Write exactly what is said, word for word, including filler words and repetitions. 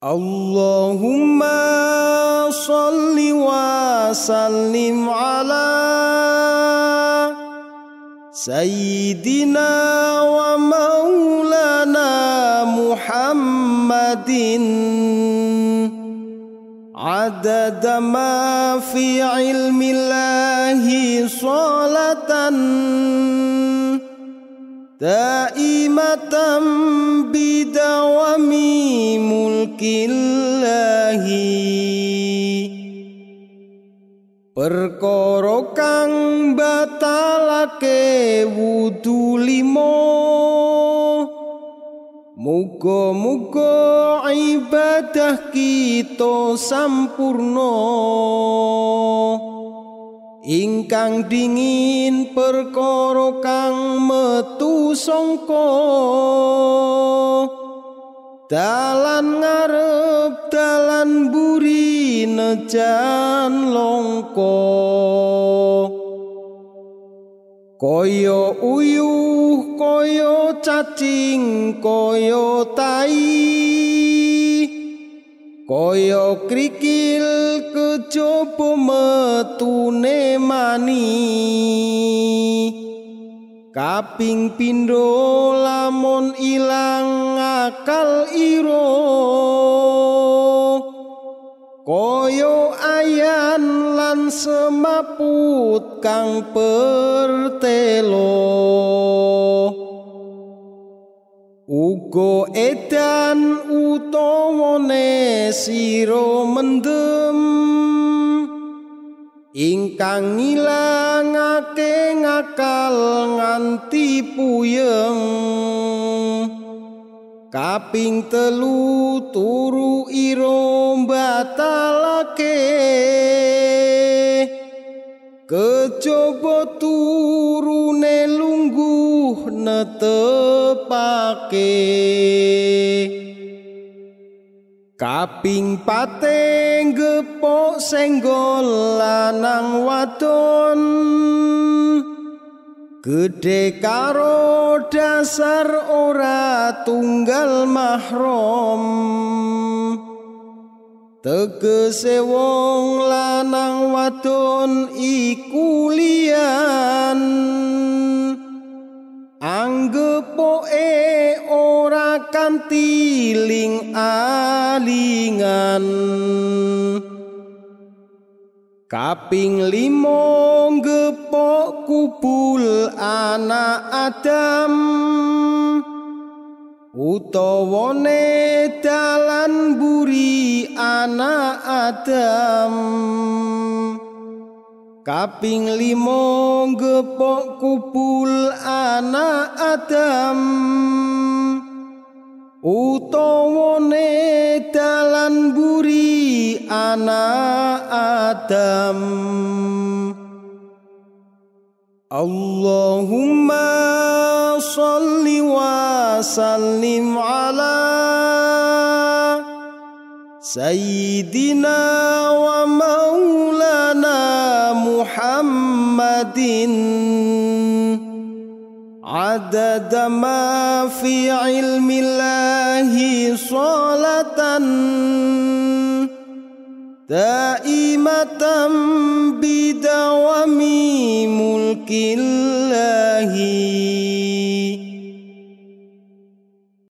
Allahumma sholli wa sallim ala Sayyidina wa maulana Muhammadin adada ma fi ilmillahi sholatan daimatan bidawami mulkillahi. Perkara kang batalake wudu limo, muga-muga ibadah kita sampurna. Ingkang dingin perkara kang metu sangka dalan ngarep dalan buri nejan longko. Kaya uyuh kaya cacing kaya tai, kaya krikil kejaba metune mani. Kaping pindho lamun ilang akal ira, kaya ayan lan semaput kang pertelo. Uga edan utawane sira mendem ingkang ngilangake ngakal nganti puyeng. Kaping telu turu ira batalake, kejaba turune lungguh netepake. Kaping pateng gepok senggol lanang wadon, gedhe karo dasar ora tunggal mahram. Tegese wong lanang wadon iku liyan, anggepoke ora kanthi ling alingan. Kaping limo gepok kubul anak Adam, utawane dalan buri anak Adam. Kaping limo gepok kubul anak Adam, utawane dalan buri anak Adam. Allahumma sholli wa sallim ala Sayyidina wa maulana Muhammadin adada ma fi ilmillahi sholatan daimatan bidawami mulkillahi.